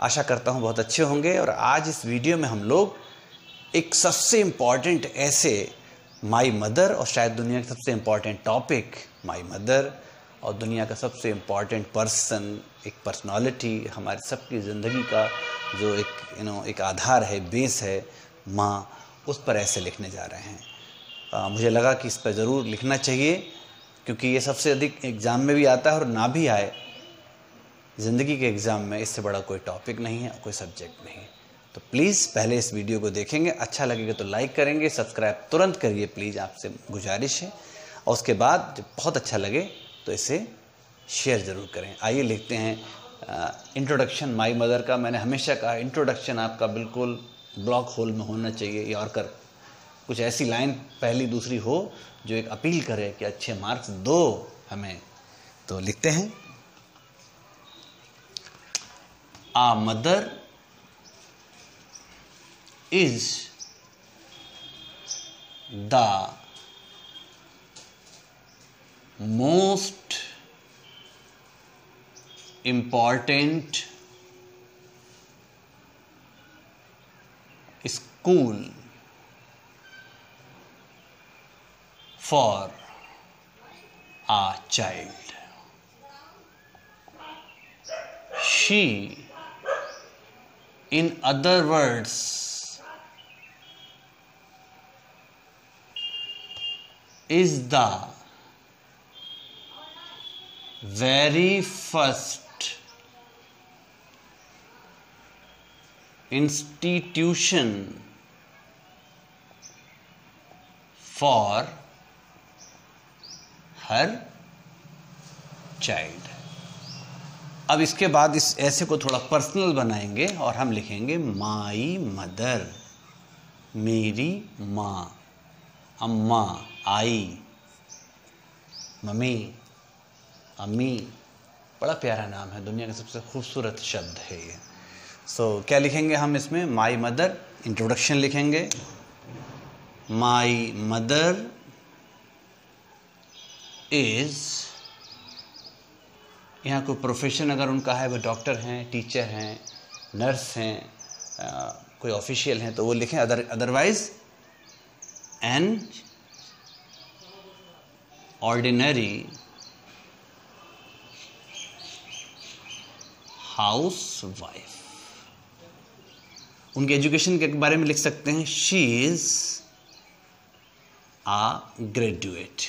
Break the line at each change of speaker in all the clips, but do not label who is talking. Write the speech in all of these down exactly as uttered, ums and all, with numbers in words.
आशा करता हूँ बहुत अच्छे होंगे। और आज इस वीडियो में हम लोग एक सबसे इम्पॉर्टेंट ऐसे माई मदर और शायद दुनिया का सबसे इम्पॉर्टेंट टॉपिक माई मदर और दुनिया का सबसे इम्पॉर्टेंट पर्सन, एक पर्सनालिटी, हमारी सबकी ज़िंदगी का जो एक यू नो एक आधार है, बेस है, माँ, उस पर ऐसे लिखने जा रहे हैं। आ, मुझे लगा कि इस पर ज़रूर लिखना चाहिए क्योंकि ये सबसे अधिक एग्ज़ाम में भी आता है और ना भी आए ज़िंदगी के एग्ज़ाम में इससे बड़ा कोई टॉपिक नहीं है, कोई सब्जेक्ट नहीं है। तो प्लीज़ पहले इस वीडियो को देखेंगे, अच्छा लगेगा तो लाइक करेंगे, सब्सक्राइब तुरंत करिए प्लीज़, आपसे गुजारिश है। और उसके बाद जब बहुत अच्छा लगे तो इसे शेयर ज़रूर करें। आइए लिखते हैं इंट्रोडक्शन माई मदर का। मैंने हमेशा कहा इंट्रोडक्शन आपका बिल्कुल ब्लॉक होल में होना चाहिए, यॉर्कर, कुछ ऐसी लाइन पहली दूसरी हो जो एक अपील करे कि अच्छे मार्क्स दो हमें। तो लिखते हैं, a mother is the most important school for a child. She, in other words, is the very first institution for her child. अब इसके बाद इस ऐसे को थोड़ा पर्सनल बनाएंगे और हम लिखेंगे माई मदर, मेरी माँ, अम्मा, आई, मम्मी, अम्मी। बड़ा प्यारा नाम है, दुनिया का सबसे खूबसूरत शब्द है ये। सो so, क्या लिखेंगे हम इसमें? माई मदर, इंट्रोडक्शन लिखेंगे, माई मदर इज, यहाँ कोई प्रोफेशन अगर उनका है, वो डॉक्टर हैं, टीचर हैं, नर्स हैं, आ, कोई ऑफिशियल हैं तो वो लिखें। Other otherwise an ordinary housewife. उनके एजुकेशन के बारे में लिख सकते हैं, she is a graduate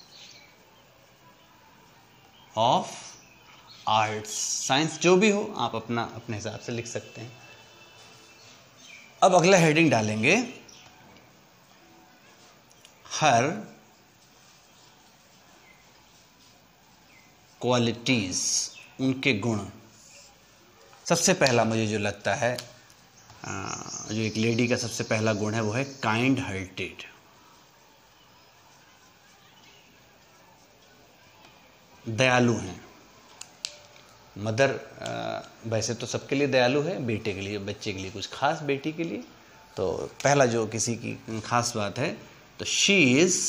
of arts, science, जो भी हो आप अपना अपने हिसाब से लिख सकते हैं। अब अगला हेडिंग डालेंगे, हर क्वालिटीज, उनके गुण। सबसे पहला मुझे जो लगता है, जो एक लेडी का सबसे पहला गुण है वो है काइंड हार्टेड। दयालु हैं। मदर वैसे तो सबके लिए दयालु है, बेटे के लिए, बच्चे के लिए कुछ खास, बेटी के लिए। तो पहला जो किसी की खास बात है तो she is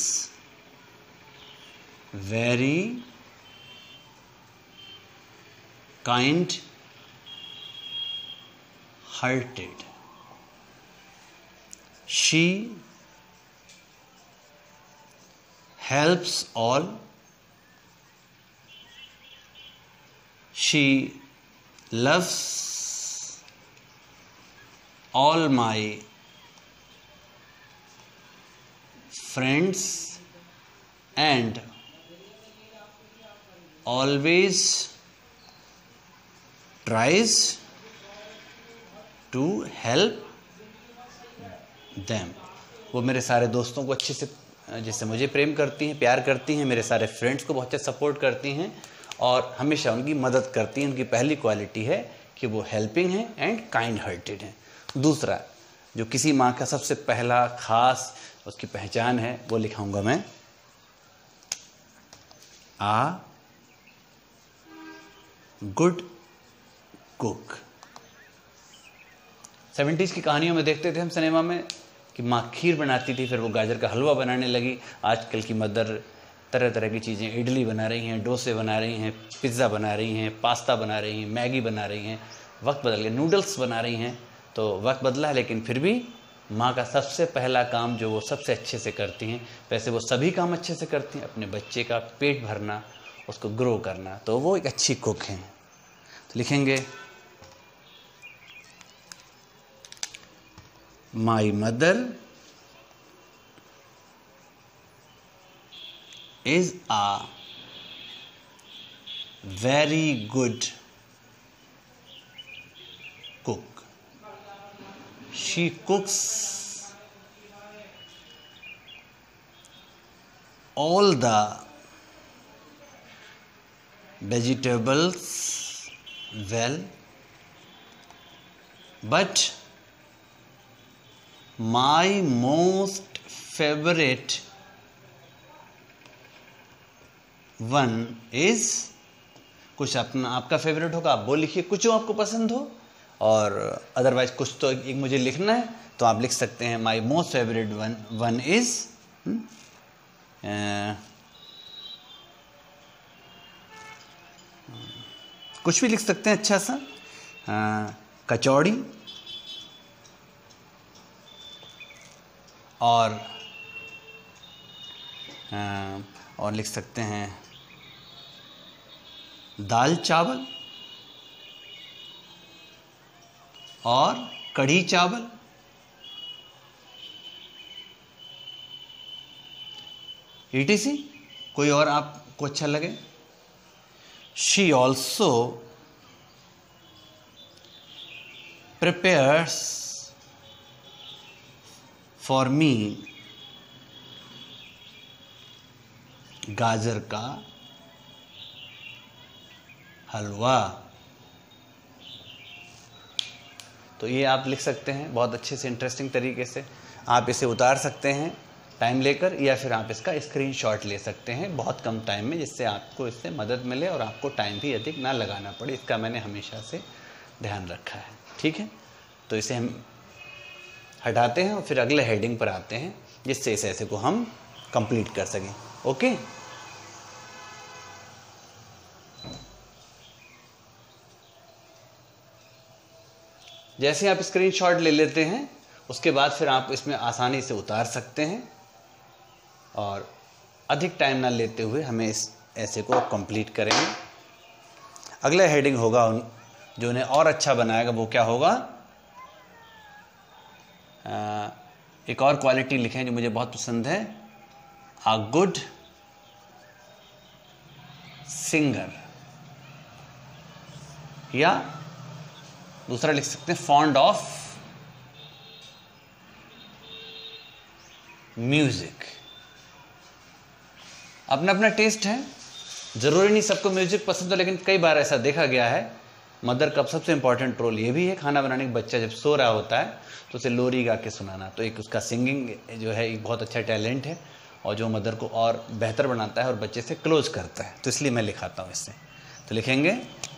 very kind hearted. She helps all. She loves all my friends and always tries to help them. वो मेरे सारे दोस्तों को अच्छे से, जैसे मुझे प्रेम करती हैं, प्यार करती हैं, मेरे सारे फ्रेंड्स को बहुत अच्छे सपोर्ट करती हैं और हमेशा उनकी मदद करती हैं। उनकी पहली क्वालिटी है कि वो हेल्पिंग है एंड काइंड हार्टेड हैं। दूसरा, जो किसी माँ का सबसे पहला खास उसकी पहचान है, वो लिखाऊंगा मैं, आ गुड कुक। सेवेंटीज़ की कहानियों में देखते थे हम सिनेमा में कि माँ खीर बनाती थी, फिर वो गाजर का हलवा बनाने लगी। आजकल की मदर तरह तरह की चीज़ें, इडली बना रही हैं, डोसे बना रही हैं, पिज़्ज़ा बना रही हैं, पास्ता बना रही हैं, मैगी बना रही हैं। वक्त बदल गया, नूडल्स बना रही हैं तो वक्त बदला है, लेकिन फिर भी माँ का सबसे पहला काम जो वो सबसे अच्छे से करती हैं, वैसे वो सभी काम अच्छे से करती हैं, अपने बच्चे का पेट भरना, उसको ग्रो करना, तो वो एक अच्छी कुक हैं। तो लिखेंगे my mother is a very good cook. She cooks all the vegetables well, but my most favorite one is, कुछ अपना आपका फेवरेट होगा आप वो लिखिए, कुछ जो आपको पसंद हो, और अदरवाइज कुछ तो एक मुझे लिखना है तो आप लिख सकते हैं my most favourite one one is कुछ भी लिख सकते हैं अच्छा सा, uh, कचौड़ी, और uh, और लिख सकते हैं दाल चावल और कढ़ी चावल, ईटीसी कोई और आपको अच्छा लगे। She also prepares for me गाजर का हलवा। तो ये आप लिख सकते हैं बहुत अच्छे से, इंटरेस्टिंग तरीके से। आप इसे उतार सकते हैं टाइम लेकर, या फिर आप इसका स्क्रीनशॉट ले सकते हैं बहुत कम टाइम में, जिससे आपको इससे मदद मिले और आपको टाइम भी अधिक ना लगाना पड़े। इसका मैंने हमेशा से ध्यान रखा है। ठीक है, तो इसे हम हटाते हैं और फिर अगले हेडिंग पर आते हैं, जिससे इस ऐसे को हम कंप्लीट कर सकें। ओके, जैसे आप स्क्रीनशॉट ले लेते हैं उसके बाद फिर आप इसमें आसानी से उतार सकते हैं, और अधिक टाइम ना लेते हुए हमें इस ऐसे को कंप्लीट करेंगे। अगला हेडिंग होगा जो उन्हें और अच्छा बनाएगा, वो क्या होगा, आ, एक और क्वालिटी लिखें जो मुझे बहुत पसंद है, अ गुड सिंगर, या दूसरा लिख सकते हैं फॉन्ड ऑफ म्यूजिक। अपना अपना टेस्ट है, जरूरी नहीं सबको म्यूजिक पसंद हो, लेकिन कई बार ऐसा देखा गया है मदर का सबसे इंपॉर्टेंट रोल ये भी है खाना बनाने के। बच्चा जब सो रहा होता है तो उसे लोरी गा के सुनाना, तो एक उसका सिंगिंग जो है एक बहुत अच्छा टैलेंट है, और जो मदर को और बेहतर बनाता है और बच्चे से क्लोज करता है। तो इसलिए मैं लिखाता हूँ इससे। तो लिखेंगे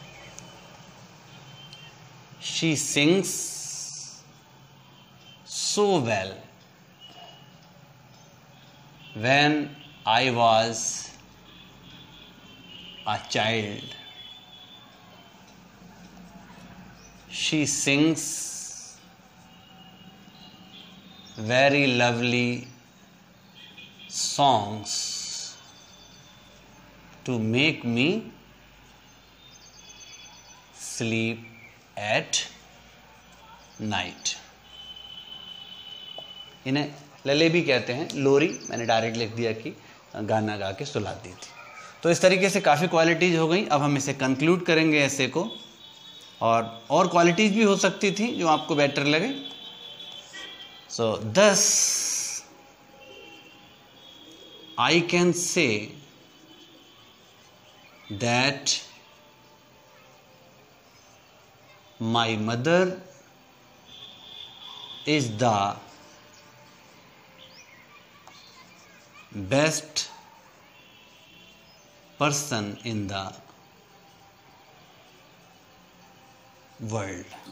she sings so well. When I was a child, she sings very lovely songs to make me sleep at night. इन्हें लले भी कहते हैं, लोरी मैंने डायरेक्ट लिख दिया कि गाना गा के सुलाती थी। तो इस तरीके से काफ़ी क्वालिटीज़ हो गई। अब हम इसे कंक्लूड करेंगे ऐसे को, और और क्वालिटीज़ भी हो सकती थी जो आपको बेटर लगे। So thus I can say that my mother is the best person in the world.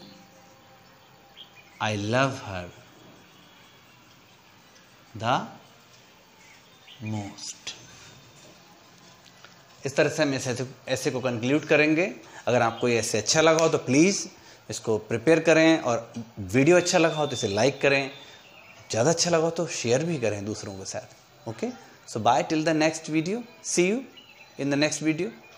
I love her the most. इस तरह से हम ऐसे ऐसे को कंक्लूड करेंगे। अगर आपको ये ऐसे अच्छा लगा हो तो प्लीज़ इसको प्रिपेयर करें, और वीडियो अच्छा लगा हो तो इसे लाइक करें, ज़्यादा अच्छा लगा हो तो शेयर भी करें दूसरों के साथ। Okay, so bye till the next video, see you in the next video.